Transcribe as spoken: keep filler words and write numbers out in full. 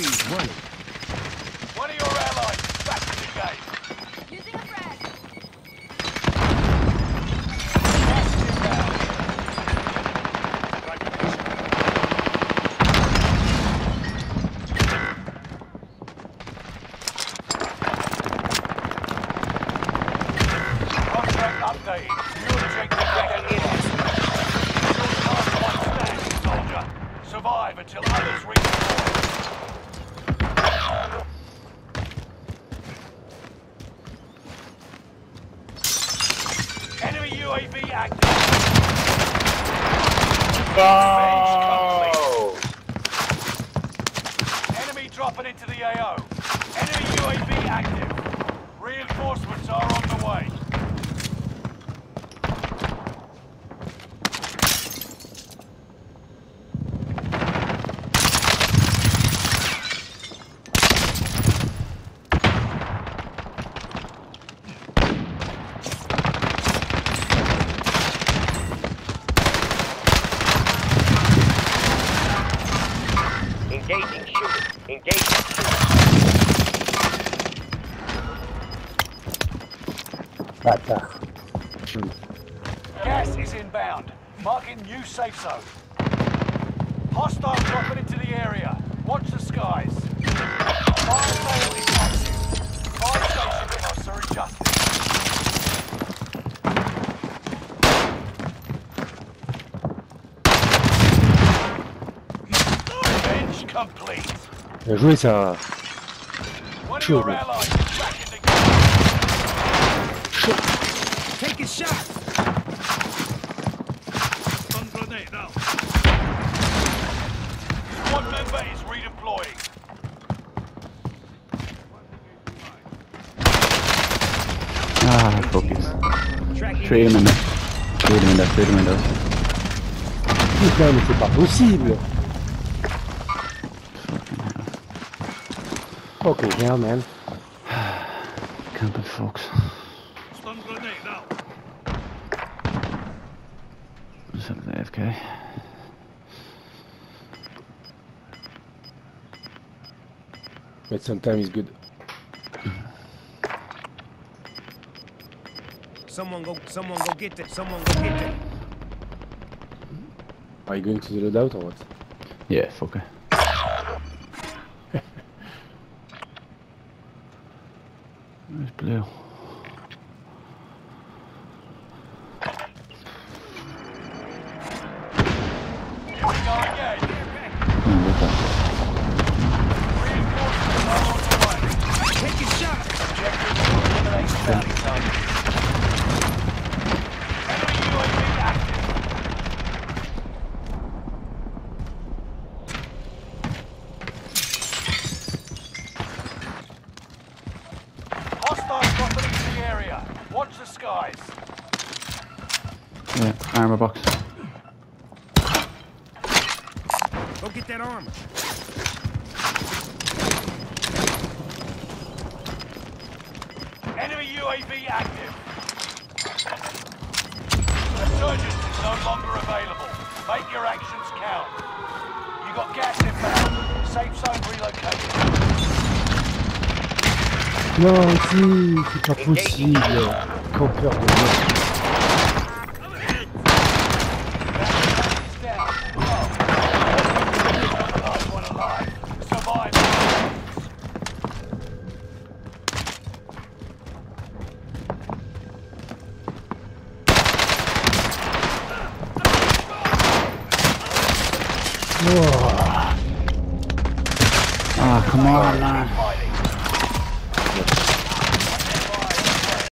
He's running. One of your allies is back in the game. Using a frag. Gas inbound. Contract updated. New objective identified. Last one standing, soldier. Survive until others redeploy. Enemy U A V active. Oh! Enemy dropping into the A O. Enemy U A V active. Reinforcements are on the way. Engaging shooter. Engaging shooter. Bâtard. Gas is inbound. Marking new safe zone. Hostile dropping into the area. Watch the skies. Fire sale is active. Fire station costs are adjusted. Revenge complete. Bien joué ça. One of Sure. your allies is back in the game. Take a shot. Stun grenade now. One member is redeploying. Ah, focus. Tracking. Trade him in there. Trade him in there. Trade him in there. Putain, mais c'est pas possible. Fucking hell, man. Camping folks. Stun grenade now. Just have the A F K. But sometimes it's good. Someone go. Someone go get it. Someone go get it. Are you going to the loadout or what? Yeah, fuck it. Where's Blue? Here we go again. Oh, what the? Reinforcements are on the way. Take a shot. Objective to eliminate bounty targets. Enemy U A V active. Hostiles dropping into the area. Watch the skies. Yeah, armor box. Go get that armor. Enemy U A V active. Resurgence is no longer available. Make your actions count. You got gas inbound. Safe zone relocated. Non, si, c'est pas possible. Campeur de merde. It's down. Oh. Last one alive. Survive. Ah, come on, man. Fighting.